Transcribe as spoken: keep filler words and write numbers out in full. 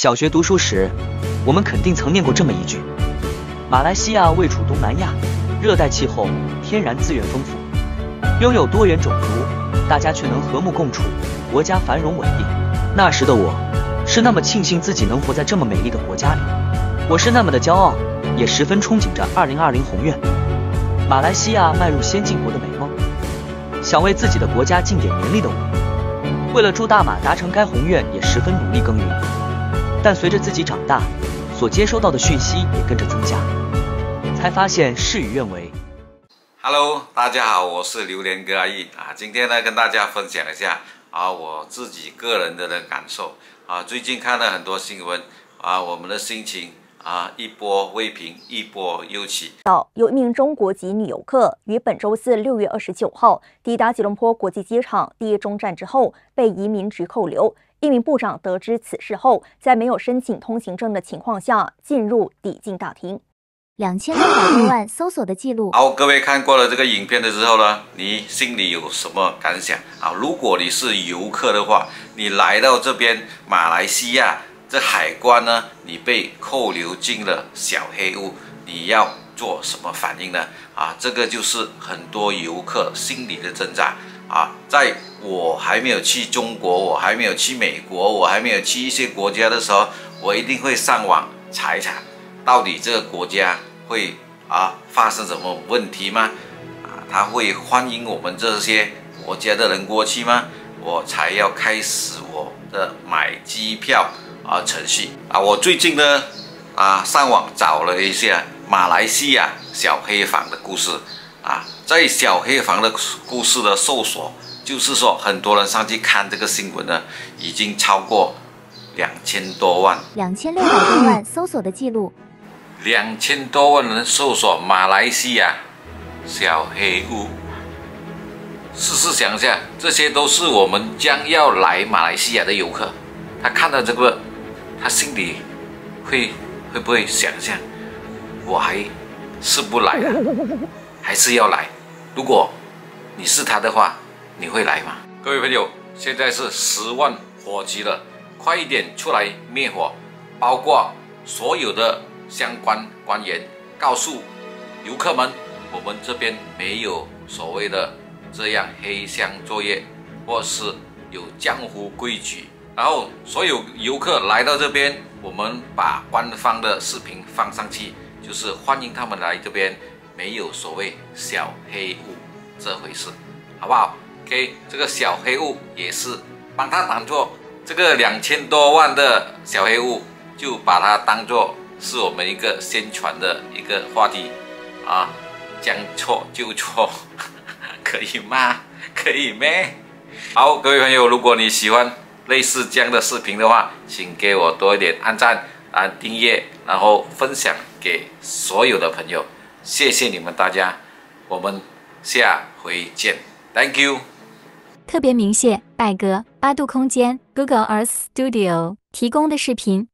小学读书时，我们肯定曾念过这么一句：马来西亚位处东南亚，热带气候，天然资源丰富，拥有多元种族，大家却能和睦共处，国家繁荣稳定。那时的我，是那么庆幸自己能活在这么美丽的国家里，我是那么的骄傲，也十分憧憬着二零二零宏愿，马来西亚迈入先进国的美梦。想为自己的国家尽点绵力的我，为了助大马达成该宏愿，也十分努力耕耘。但随着自己长大，所接收到的讯息也跟着增加，才发现事与愿违。 Hello， 大家好，我是榴莲哥阿义啊。今天呢，跟大家分享一下啊我自己个人的感受啊。最近看了很多新闻啊，我们的心情啊一波未平，一波又起。 有一名中国籍女游客于本周四六月二十九号抵达吉隆坡国际机场第一中站之后，被移民局扣留。一名部长得知此事后，在没有申请通行证的情况下，进入抵境大厅。 两千六百多万搜索的记录。 好，各位看过了这个影片的时候呢，你心里有什么感想啊？如果你是游客的话，你来到这边马来西亚，这海关呢，你被扣留进了小黑屋，你要做什么反应呢？啊，这个就是很多游客心里的挣扎啊。在我还没有去中国，我还没有去美国，我还没有去一些国家的时候，我一定会上网查一查，到底这个国家会啊发生什么问题吗？啊，他会欢迎我们这些国家的人过去吗？我才要开始我的买机票啊程序啊。我最近呢啊上网找了一下马来西亚小黑房的故事啊，在小黑房的故事的搜索，就是说很多人上去看这个新闻呢，已经超过两千多万， 两千六百多万搜索的记录， 两千多万人搜索马来西亚小黑屋。试试想一下，这些都是我们将要来马来西亚的游客，他看到这个，他心里会会不会想象，我还是不来啊，还是要来？如果你是他的话，你会来吗？各位朋友，现在是十万火急了，快一点出来灭火！包括所有的相关官员告诉游客们，我们这边没有所谓的这样黑箱作业，或是有江湖规矩。然后所有游客来到这边，我们把官方的视频放上去，就是欢迎他们来这边，没有所谓小黑屋这回事，好不好 ？OK， 这个小黑屋也是帮他当做这个两千多万的小黑屋，就把它当做是我们一个宣传的一个话题啊，将错就错，可以吗？可以咩？好，各位朋友，如果你喜欢类似这样的视频的话，请给我多一点按赞、啊订阅，然后分享给所有的朋友，谢谢你们大家，我们下回见 ，Thank you。 特别鸣谢拜哥、八度空间、Google Earth Studio 提供的视频。